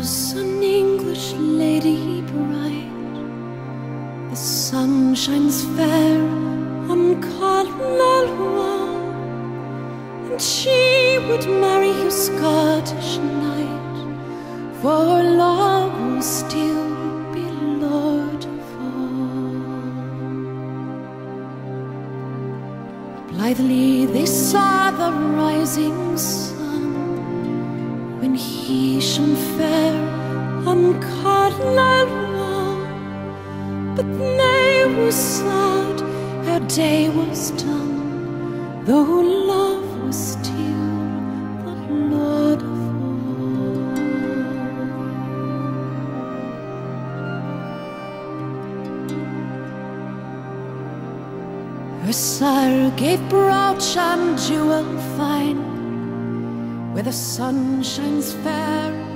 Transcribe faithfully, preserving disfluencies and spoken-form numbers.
was an English lady bright. The sun shines fair on Carlisle wall, and she would marry a Scottish knight, for love will still be lord of all. Blithely they saw the rising sun, when he shone fair on Carlisle wall. But they were sad ere day was done, though love was still the lord of all. Her sire gave brooch and jewel fine, where the sun shines fair